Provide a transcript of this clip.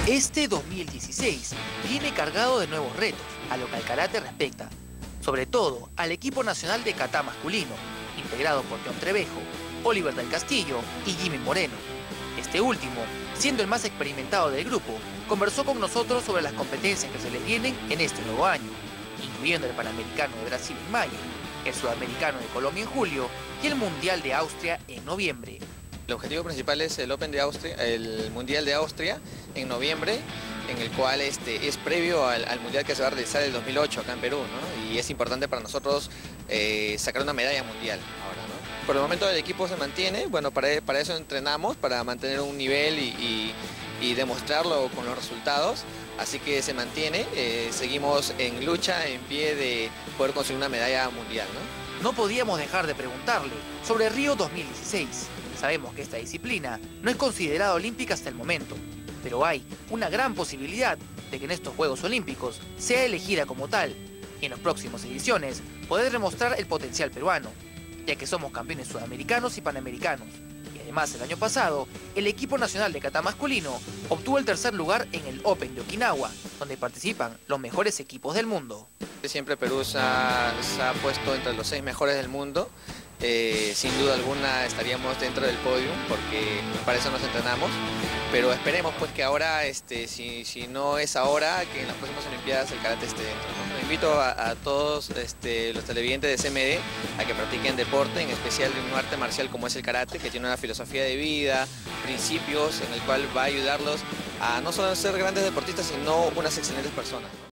Este 2016 viene cargado de nuevos retos a lo que al karate respecta, sobre todo al equipo nacional de kata masculino, integrado por John Trevejo, Oliver del Castillo y Jimmy Moreno. Este último, siendo el más experimentado del grupo, conversó con nosotros sobre las competencias que se les vienen en este nuevo año, incluyendo el Panamericano de Brasil en mayo, el Sudamericano de Colombia en julio y el Mundial de Austria en noviembre. El objetivo principal es el Open de Austria, el Mundial de Austria en noviembre, en el cual es previo al Mundial que se va a realizar el 2008 acá en Perú, ¿no? Y es importante para nosotros sacar una medalla mundial ahora, ¿no? Por el momento el equipo se mantiene, bueno, para eso entrenamos, para mantener un nivel y demostrarlo con los resultados, así que se mantiene, seguimos en lucha, en pie de poder conseguir una medalla mundial, ¿no? No podíamos dejar de preguntarle sobre Río 2016. Sabemos que esta disciplina no es considerada olímpica hasta el momento, pero hay una gran posibilidad de que en estos Juegos Olímpicos sea elegida como tal y en las próximas ediciones poder demostrar el potencial peruano, ya que somos campeones sudamericanos y panamericanos. Y además el año pasado, el equipo nacional de kata masculino obtuvo el tercer lugar en el Open de Okinawa, donde participan los mejores equipos del mundo. Siempre Perú se ha puesto entre los 6 mejores del mundo. Sin duda alguna estaríamos dentro del podio porque para eso nos entrenamos, pero esperemos pues que ahora, si no es ahora, que en las próximas Olimpiadas el karate esté dentro, ¿no? Invito a todos los televidentes de CMD a que practiquen deporte, en especial un arte marcial como es el karate, que tiene una filosofía de vida, principios en el cual va a ayudarlos a no solo ser grandes deportistas, sino unas excelentes personas, ¿no?